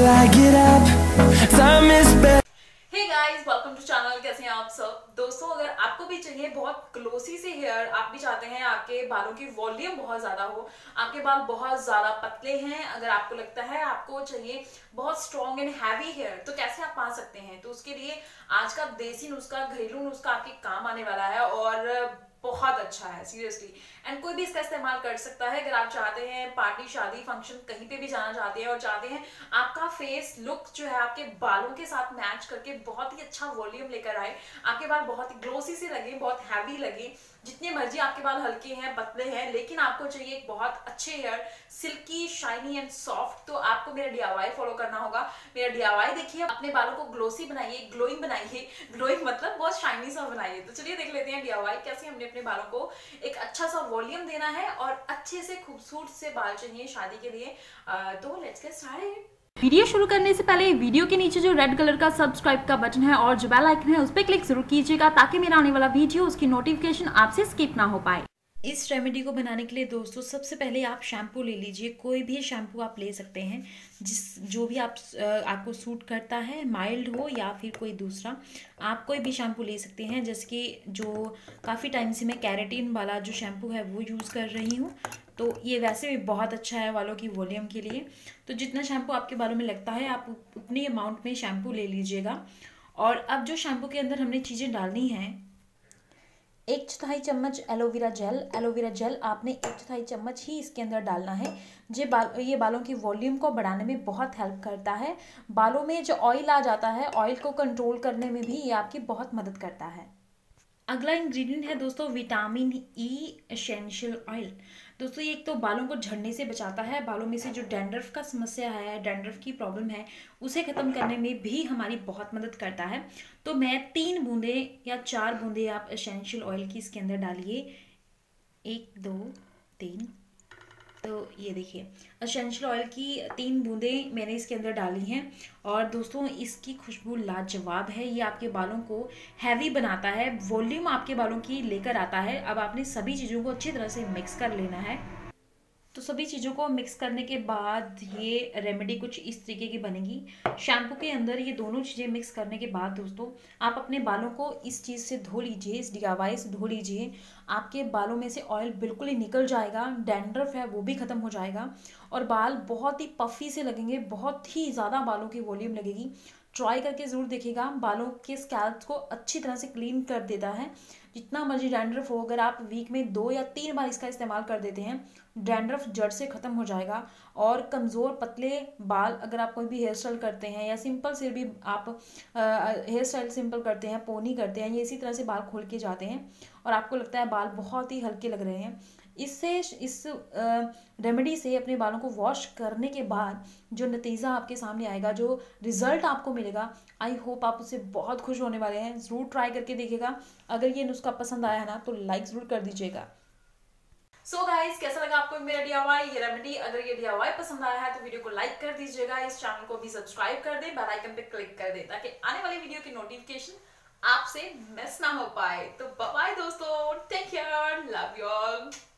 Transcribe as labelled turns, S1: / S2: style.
S1: I get up. Time is better.
S2: Hey guys, welcome to channel. कैसे हैं आप सब दोस्तों? अगर आपको भी चाहिए बहुत ग्लोसी से हेयर, आप भी चाहते हैं आपके बालों की वॉल्यूम बहुत ज्यादा हो, आपके बाल बहुत ज्यादा पतले हैं, अगर आपको लगता है आपको चाहिए बहुत स्ट्रॉन्ग एंड हैवी हेयर, तो कैसे आप पा सकते हैं? तो उसके लिए आज का देसी नुस्खा, घरेलू नुस्खा आपके काम आने वाला है और बहुत अच्छा है सीरियसली। एंड कोई भी इसका इस्तेमाल कर सकता है। अगर आप चाहते हैं पार्टी, शादी, फंक्शन कहीं पे भी जाना चाहते हैं और चाहते हैं आपका फेस लुक जो है आपके बालों के साथ मैच करके बहुत ही अच्छा वॉल्यूम लेकर आए, आपके बाल बहुत ही ग्लोसी से लगे, बहुत हैवी लगे, जितने मर्जी आपके बाल हल्के हैं, पतले हैं, लेकिन आपको चाहिए एक बहुत अच्छे hair, silky, shiny and soft, तो आपको मेरा डीआईवाई फॉलो करना होगा। मेरा डीआईवाई देखिए, अपने बालों को ग्लोसी बनाइए, ग्लोइंग बनाइए, ग्लोइंग मतलब बहुत शाइनी सा बनाइए। तो चलिए देख लेते हैं डीआईवाई कैसे हमने अपने बालों को एक अच्छा सा वॉल्यूम देना है और अच्छे से खूबसूरत से बाल चाहिए शादी के लिए। तो लेट्स गेट स्टार्टेड। वीडियो शुरू करने से पहले वीडियो के नीचे जो रेड कलर का सब्सक्राइब का बटन है और जो बेल आइकन है उस पर क्लिक जरूर कीजिएगा, ताकि मेरा आने वाला वीडियो उसकी नोटिफिकेशन आपसे स्किप ना हो पाए। इस रेमेडी को बनाने के लिए दोस्तों सबसे पहले आप शैम्पू ले लीजिए। कोई भी शैम्पू आप ले सकते हैं, जो भी आपको सूट करता है, माइल्ड हो या फिर कोई दूसरा, आप कोई भी शैम्पू ले सकते हैं। जैसे कि जो काफ़ी टाइम से मैं कैरेटीन वाला जो शैम्पू है वो यूज़ कर रही हूँ, तो ये वैसे भी बहुत अच्छा है बालों की वॉल्यूम के लिए। तो जितना शैम्पू आपके बालों में लगता है आप उतनी अमाउंट में शैम्पू ले लीजिएगा। और अब जो शैम्पू के अंदर हमने चीज़ें डालनी हैं, 1/4 चम्मच एलोवेरा जेल। एलोवेरा जेल आपने 1/4 चम्मच ही इसके अंदर डालना है। ये बालों की वॉल्यूम को बढ़ाने में बहुत हेल्प करता है। बालों में जो ऑयल आ जाता है, ऑयल को कंट्रोल करने में भी ये आपकी बहुत मदद करता है। अगला इंग्रेडिएंट है दोस्तों विटामिन ई एसेंशियल ऑयल। दोस्तों ये एक तो बालों को झड़ने से बचाता है, बालों में से जो डैंड्रफ का समस्या है, डैंड्रफ की प्रॉब्लम है, उसे ख़त्म करने में भी हमारी बहुत मदद करता है। तो मैं 3 बूंदे या 4 बूंदे आप एसेंशियल ऑयल की इसके अंदर डालिए। 1 2 3। तो ये देखिए एसेंशियल ऑयल की 3 बूंदें मैंने इसके अंदर डाली हैं। और दोस्तों इसकी खुशबू लाजवाब है। ये आपके बालों को हैवी बनाता है, वॉल्यूम आपके बालों की लेकर आता है। अब आपने सभी चीज़ों को अच्छी तरह से मिक्स कर लेना है। तो सभी चीज़ों को मिक्स करने के बाद ये रेमेडी कुछ इस तरीके की बनेगी। शैम्पू के अंदर ये दोनों चीज़ें मिक्स करने के बाद दोस्तों आप अपने बालों को इस चीज़ से धो लीजिए, इस डीआईवाई से धो लीजिए। आपके बालों में से ऑयल बिल्कुल ही निकल जाएगा, डैंड्रफ है वो भी ख़त्म हो जाएगा और बाल बहुत ही पफ़ी से लगेंगे, बहुत ही ज़्यादा बालों की वॉल्यूम लगेगी। ट्राई करके ज़रूर देखिएगा, बालों के स्कैल्प को अच्छी तरह से क्लीन कर देता है। जितना मर्जी डैंड्रफ हो, अगर आप वीक में 2 या 3 बार इसका इस्तेमाल कर देते हैं, डैंड्रफ जड़ से ख़त्म हो जाएगा। और कमज़ोर पतले बाल, अगर आप कोई भी हेयर स्टाइल करते हैं या सिंपल से भी आप हेयर स्टाइल सिंपल करते हैं, पोनी करते हैं, ये इसी तरह से बाल खोल के जाते हैं और आपको लगता है बाल बहुत ही हल्के लग रहे हैं, इस रेमेडी से अपने बालों को वॉश करने के बाद जो नतीजा आपके सामने आएगा, जो रिजल्ट आपको मिलेगा, आई होप आप उससे बहुत खुश होने वाले हैं। ज़रूर ट्राई करके देखिएगा। अगर ये नुस्खा पसंद आया है ना तो लाइक ज़रूर कर दीजिएगा। सो गाइस, कैसा लगा आपको मेरा डीआईवाई, ये रेमेडी? अगर ये डीआईवाई पसंद आया है तो वीडियो को लाइक कर दीजिएगा, इस चैनल को भी सब्सक्राइब कर दें, बेल आइकन पे क्लिक कर दें, ताकि आने वाली वीडियो की नोटिफिकेशन आपसे मिस ना हो पाए। तो बाय बाय दोस्तों, take care, love you all.